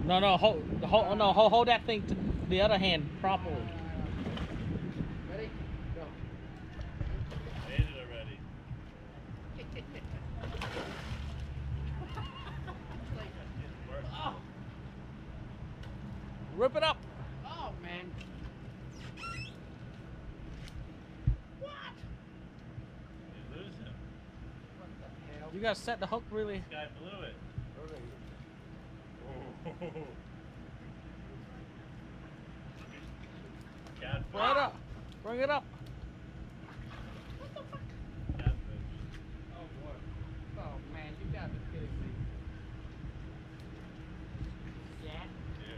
No, no, hold that thing to the other hand properly. Ready? Go. Made it already. Oh. Rip it up. Oh man. What? You lose him. What the hell? You gotta set the hook really. This guy blew it. Oh. Catfish. Bring it up. Bring it up. Catfish. Oh boy. Oh man, you gotta be kidding me. Yeah. Yeah.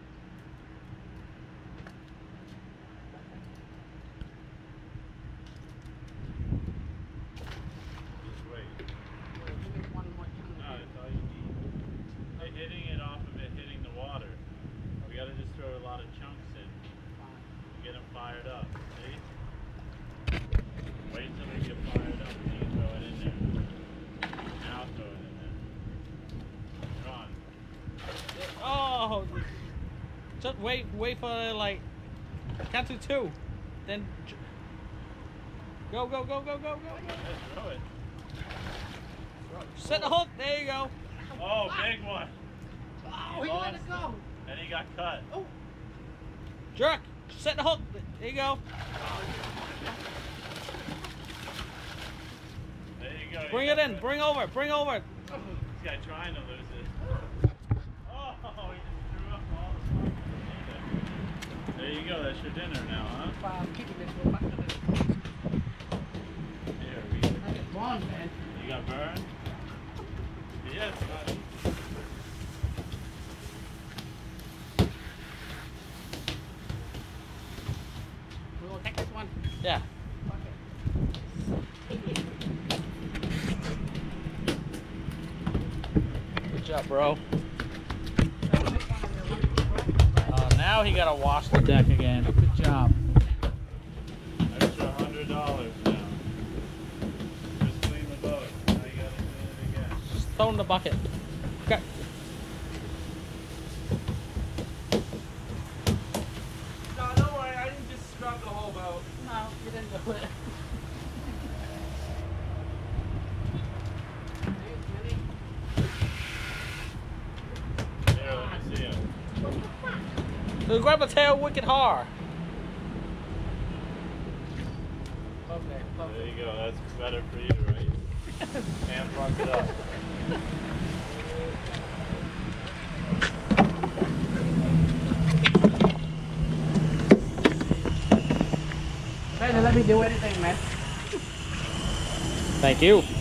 Just wait. Wait, give me one more time. No, that's all you need. They're hitting it off of it, hitting the water. We gotta just throw a lot of chunks in. Get them fired up. See? Wait until they get fired up and then you throw it in there. Now throw it in there. You're on. Oh, just wait for like count to 2, then go. Let's throw it. Set the hook. There you go. Oh, big one. Oh, he let it go. And he got cut. Oh. Jerk. Set the hook. There you go. There you go. Bring it in. Bring over. Bring over. This guy trying to lose it. Oh, he just threw up all the stuff. There you go. That's your dinner now, huh? I'm keeping this one back to this. Here we go. I get one, man. You got burned? Yes, buddy. We will take this one. Yeah. Okay. Good job, bro. Now he gotta wash the deck again. Good job. Extra $100 now. Just clean the boat. Now you gotta clean it again. Just throw in the bucket. Okay. No, don't worry, I didn't just scrub the whole boat. No, you didn't do it. Here, let me see him. So grab the tail wicked hard. Okay, There you go. That's better for you, right? And front it up. Better let me do anything, man. Thank you.